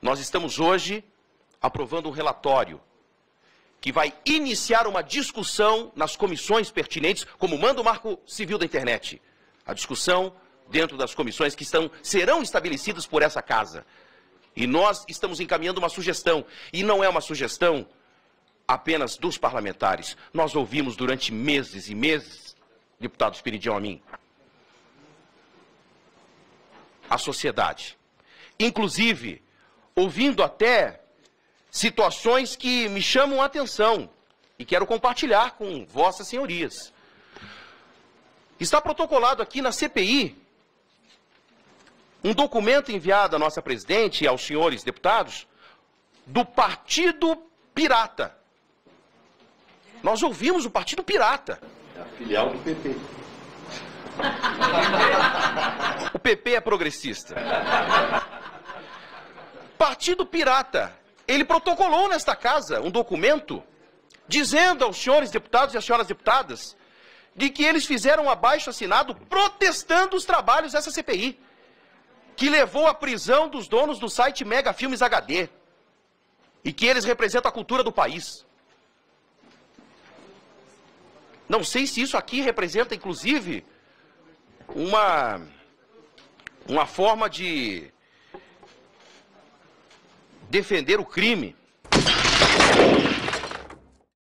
Nós estamos hoje aprovando um relatório que vai iniciar uma discussão nas comissões pertinentes, como manda o Marco Civil da Internet. A discussão dentro das comissões que serão estabelecidas por essa casa. E nós estamos encaminhando uma sugestão, e não é uma sugestão apenas dos parlamentares. Nós ouvimos durante meses e meses, deputado Esperidião Amin, a sociedade. Inclusive, ouvindo até situações que me chamam a atenção e quero compartilhar com vossas senhorias. Está protocolado aqui na CPI um documento enviado à nossa presidente e aos senhores deputados do Partido Pirata. Nós ouvimos o Partido Pirata. É a filial do PP. O PP é progressista. Partido Pirata. Ele protocolou nesta casa um documento dizendo aos senhores deputados e às senhoras deputadas de que eles fizeram um abaixo-assinado protestando os trabalhos dessa CPI, que levou à prisão dos donos do site Mega Filmes HD, e que eles representam a cultura do país. Não sei se isso aqui representa, inclusive, uma forma de defender o crime.